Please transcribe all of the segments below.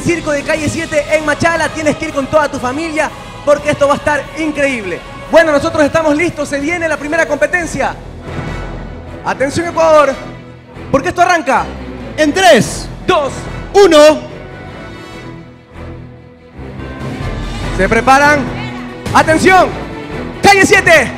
Circo de Calle 7 en Machala. Tienes que ir con toda tu familia porque esto va a estar increíble. Bueno, nosotros estamos listos. Se viene la primera competencia. Atención, Ecuador, porque esto arranca en 3, 2, 1. Se preparan. Atención, Calle 7.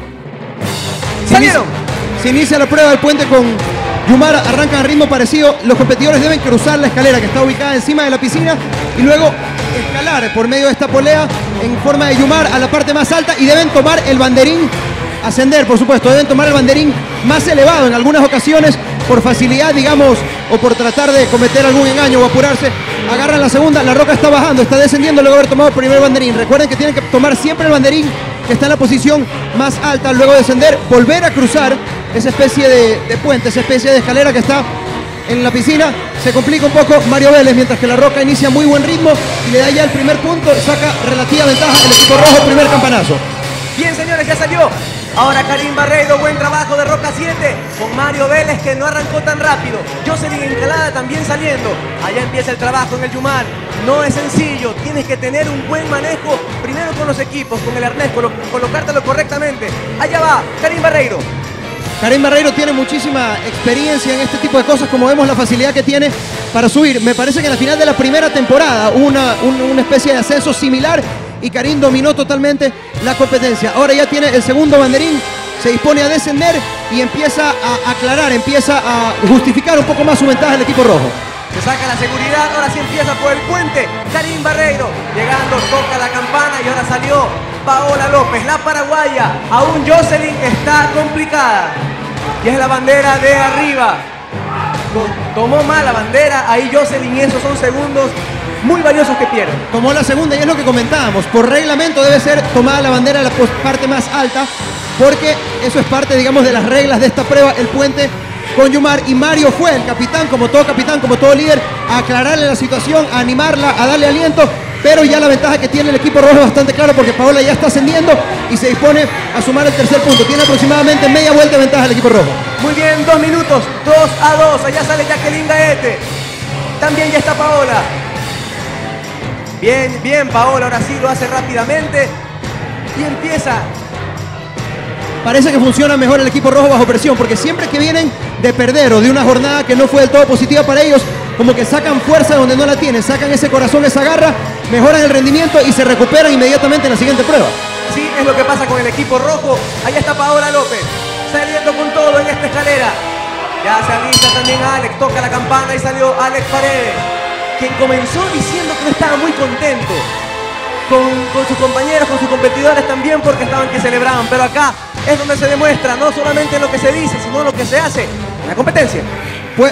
Salieron. Se inicia la prueba del puente con Yumar, arrancan a ritmo parecido. Los competidores deben cruzar la escalera que está ubicada encima de la piscina y luego escalar por medio de esta polea en forma de Yumar a la parte más alta y deben tomar el banderín, ascender por supuesto, deben tomar el banderín más elevado en algunas ocasiones por facilidad, digamos, o por tratar de cometer algún engaño o apurarse. Agarran la segunda, la roca está bajando, está descendiendo luego de haber tomado el primer banderín. Recuerden que tienen que tomar siempre el banderín que está en la posición más alta, luego de descender, volver a cruzar esa especie de puente, esa especie de escalera que está en la piscina. Se complica un poco Mario Vélez, mientras que la roca inicia muy buen ritmo y le da ya el primer punto, saca relativa ventaja el equipo rojo, primer campanazo. Bien, señores, ya salió. Ahora Karim Barreiro, buen trabajo de Roca 7 con Mario Vélez, que no arrancó tan rápido. Jocelyn Encalada también saliendo. Allá empieza el trabajo en el Yumar. No es sencillo, tienes que tener un buen manejo primero con los equipos, con el arnés, colocártelo correctamente. Allá va Karim Barreiro. Karim Barreiro tiene muchísima experiencia en este tipo de cosas, como vemos la facilidad que tiene para subir. Me parece que en la final de la primera temporada hubo una especie de ascenso similar y Karim dominó totalmente la competencia. Ahora ya tiene el segundo banderín, se dispone a descender y empieza a aclarar, empieza a justificar un poco más su ventaja el equipo rojo. Se saca la seguridad, ahora sí empieza por el puente. Karim Barreiro llegando, toca la campana y ahora salió Paola López, la paraguaya. Aún Jocelyn está complicada. Y es la bandera de arriba. Tomó mal la bandera, ahí Jocelyn, y esos son segundos muy valiosos que pierden. Tomó la segunda y es lo que comentábamos. Por reglamento debe ser tomada la bandera de la parte más alta, porque eso es parte, digamos, de las reglas de esta prueba, el puente con Yumar. Y Mario fue el capitán, como todo líder, a aclararle la situación, a animarla, a darle aliento. Pero ya la ventaja que tiene el equipo rojo es bastante clara porque Paola ya está ascendiendo y se dispone a sumar el tercer punto. Tiene aproximadamente media vuelta de ventaja el equipo rojo. Muy bien, 2 minutos, 2-2. Allá sale Jacqueline Gaete. También ya está Paola. Bien, bien Paola, ahora sí lo hace rápidamente y empieza. Parece que funciona mejor el equipo rojo bajo presión, porque siempre que vienen de perder o de una jornada que no fue del todo positiva para ellos, como que sacan fuerza donde no la tienen, sacan ese corazón, esa garra, mejoran el rendimiento y se recuperan inmediatamente en la siguiente prueba. Sí, es lo que pasa con el equipo rojo. Allá está Paola López, saliendo con todo en esta escalera. Ya se alista también Alex, toca la campana y salió Alex Paredes, quien comenzó diciendo que no estaba muy contento con sus compañeros, con sus competidores también, porque estaban que celebraban. Pero acá es donde se demuestra no solamente lo que se dice, sino lo que se hace en la competencia. Pues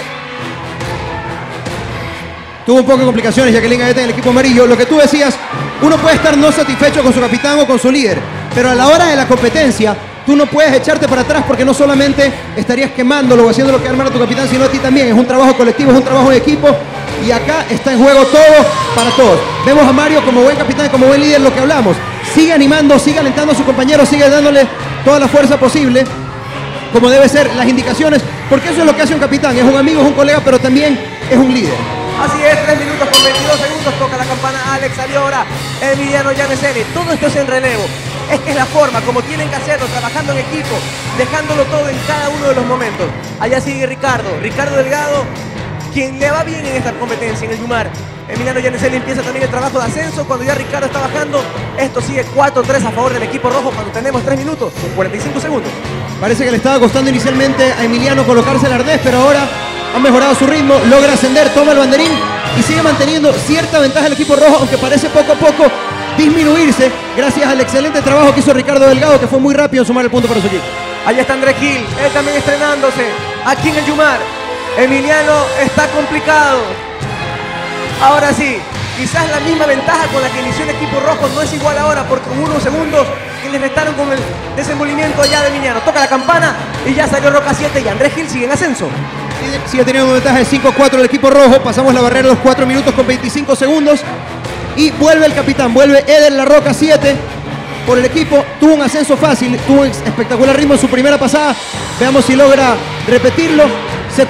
tuvo un poco de complicaciones Jacqueline Gaete en el equipo amarillo. Lo que tú decías, uno puede estar no satisfecho con su capitán o con su líder, pero a la hora de la competencia tú no puedes echarte para atrás, porque no solamente estarías quemándolo o haciéndolo quedar mal a tu capitán, sino a ti también. Es un trabajo colectivo, es un trabajo en equipo y acá está en juego todo para todos. Vemos a Mario como buen capitán y como buen líder, lo que hablamos. Sigue animando, sigue alentando a sus compañeros, sigue dándole toda la fuerza posible, como debe ser, las indicaciones, porque eso es lo que hace un capitán. Es un amigo, es un colega, pero también es un líder. Así es, 3 minutos con 22 segundos, toca la campana Alex, salió ahora Emiliano Llaneseri. Todo esto es en relevo, es que es la forma como tienen que hacerlo, trabajando en equipo, dejándolo todo en cada uno de los momentos. Allá sigue Ricardo Delgado, quien le va bien en esta competencia, en el Yumar. Emiliano Llaneseri empieza también el trabajo de ascenso, cuando ya Ricardo está bajando. Esto sigue 4-3 a favor del equipo rojo cuando tenemos 3 minutos con 45 segundos. Parece que le estaba costando inicialmente a Emiliano colocarse el arnés, pero ahora ha mejorado su ritmo, logra ascender, toma el banderín y sigue manteniendo cierta ventaja el equipo rojo, aunque parece poco a poco disminuirse gracias al excelente trabajo que hizo Ricardo Delgado, que fue muy rápido en sumar el punto para su equipo. Allá está Andrés Gil, él también estrenándose aquí en el Yumar. Emiliano está complicado. Ahora sí, quizás la misma ventaja con la que inició el equipo rojo no es igual ahora, porque hubo unos segundos que les restaron con el desenvolvimiento allá de Emiliano. Toca la campana y ya salió Roca 7 y Andrés Gil sigue en ascenso. Sigue teniendo una ventaja de 5-4 el equipo rojo. Pasamos la barrera de los 4 minutos con 25 segundos. Y vuelve el capitán, vuelve Eder La Roca 7 por el equipo. Tuvo un ascenso fácil, tuvo un espectacular ritmo en su primera pasada. Veamos si logra repetirlo.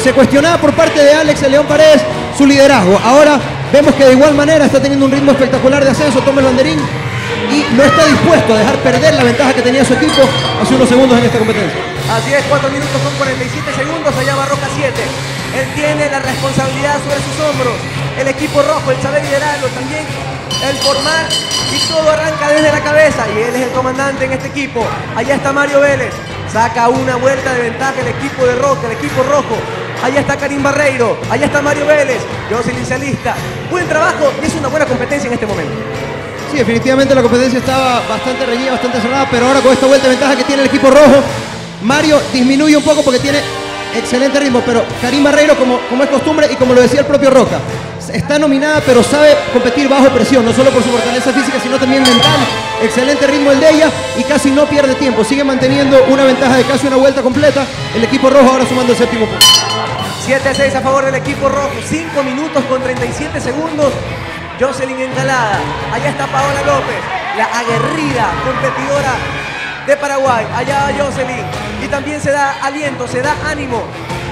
se cuestionaba por parte de Alex el León Paredes su liderazgo. Ahora vemos que de igual manera está teniendo un ritmo espectacular de ascenso, toma el banderín y no está dispuesto a dejar perder la ventaja que tenía su equipo hace unos segundos en esta competencia. Así es, 4 minutos con 47 segundos, allá va Roca 7. Él tiene la responsabilidad sobre sus hombros. El equipo rojo, el saber liderarlo, también el formar, y todo arranca desde la cabeza. Y él es el comandante en este equipo. Allá está Mario Vélez, saca una vuelta de ventaja el equipo de Roca, el equipo rojo. Allá está Karim Barreiro, allá está Mario Vélez, Jocelyn se alista. Buen trabajo y es una buena competencia en este momento. Sí, definitivamente la competencia estaba bastante reñida, bastante cerrada, pero ahora con esta vuelta de ventaja que tiene el equipo rojo, Mario disminuye un poco porque tiene excelente ritmo, pero Karim Barreiro, como es costumbre y como lo decía el propio Roca, está nominada pero sabe competir bajo presión, no solo por su fortaleza física, sino también mental. Excelente ritmo el de ella y casi no pierde tiempo, sigue manteniendo una ventaja de casi una vuelta completa. El equipo rojo ahora sumando el séptimo punto. 7-6 a favor del equipo rojo, 5 minutos con 37 segundos. Jocelyn Encalada, allá está Paola López, la aguerrida competidora de Paraguay. Allá va Jocelyn y también se da aliento, se da ánimo.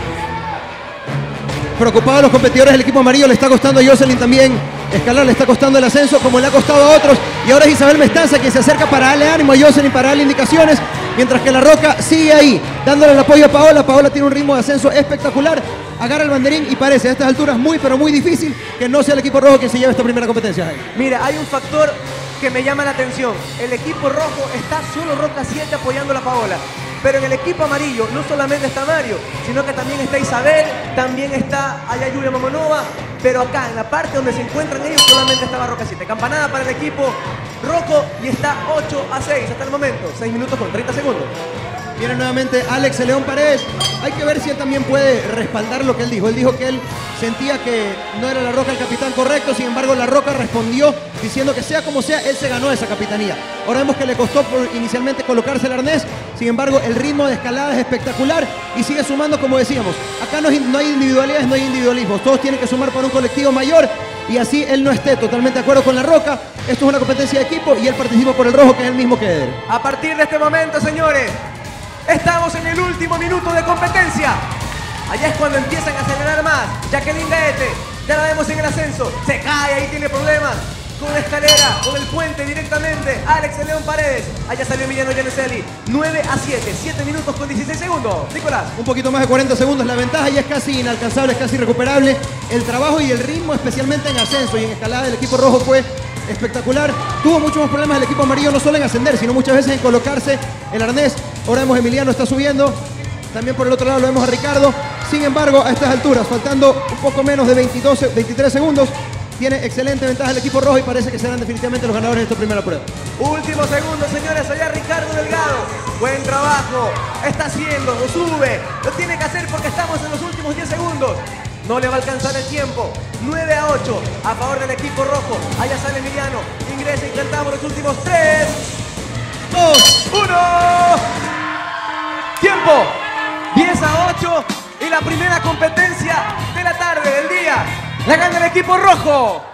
Preocupados los competidores del equipo amarillo, le está costando a Jocelyn también escalar, le está costando el ascenso como le ha costado a otros. Y ahora es Isabel Mestanza quien se acerca para darle ánimo a Jocelyn, para darle indicaciones, mientras que la Roca sigue ahí, dándole el apoyo a Paola. Paola tiene un ritmo de ascenso espectacular, agarra el banderín y parece a estas alturas muy pero muy difícil que no sea el equipo rojo quien se lleve esta primera competencia. Mira, hay un factor que me llama la atención. El equipo rojo está solo Roca 7 apoyando a la Paola. Pero en el equipo amarillo no solamente está Mario, sino que también está Isabel, también está allá Julia Mamonova, pero acá en la parte donde se encuentran ellos solamente estaba Roca 7. Campanada para el equipo rojo y está 8-6 hasta el momento, 6 minutos con 30 segundos. Viene nuevamente Alex el León Paredes. Hay que ver si él también puede respaldar lo que él dijo. Él dijo que él sentía que no era la Roca el capitán correcto, sin embargo la Roca respondió diciendo que sea como sea, él se ganó esa capitanía. Ahora vemos que le costó inicialmente colocarse el arnés, sin embargo el ritmo de escalada es espectacular y sigue sumando, como decíamos. Acá no hay individualidades, no hay individualismos, todos tienen que sumar para un colectivo mayor y así él no esté totalmente de acuerdo con la Roca. Esto es una competencia de equipo y él participa por el rojo, que es el mismo que él. A partir de este momento, señores, estamos en el último minuto de competencia. Allá es cuando empiezan a acelerar más. Jacqueline Gaete, ya la vemos en el ascenso. Se cae, ahí tiene problemas. Con la escalera, con el puente directamente. Alex el León Paredes. Allá salió Emiliano Giannicelli. 9-7, 7 minutos con 16 segundos. Nicolás. Un poquito más de 40 segundos. La ventaja ya es casi inalcanzable, es casi irrecuperable. El trabajo y el ritmo, especialmente en ascenso y en escalada del equipo rojo, fue espectacular. Tuvo muchos más problemas el equipo amarillo, no solo en ascender, sino muchas veces en colocarse el arnés. Ahora vemos a Emiliano está subiendo. También por el otro lado lo vemos a Ricardo. Sin embargo, a estas alturas, faltando un poco menos de 23 segundos, tiene excelente ventaja el equipo rojo y parece que serán definitivamente los ganadores de esta primera prueba. Último segundo, señores. Allá Ricardo Delgado. Buen trabajo. Está haciendo, lo sube. Lo tiene que hacer porque estamos en los últimos 10 segundos. No le va a alcanzar el tiempo. 9-8 a favor del equipo rojo. Allá sale Emiliano. Ingresa y cantamos los últimos 3, 2, 1. Tiempo. 10-8 y la primera competencia de la tarde, del día, la gana el equipo rojo.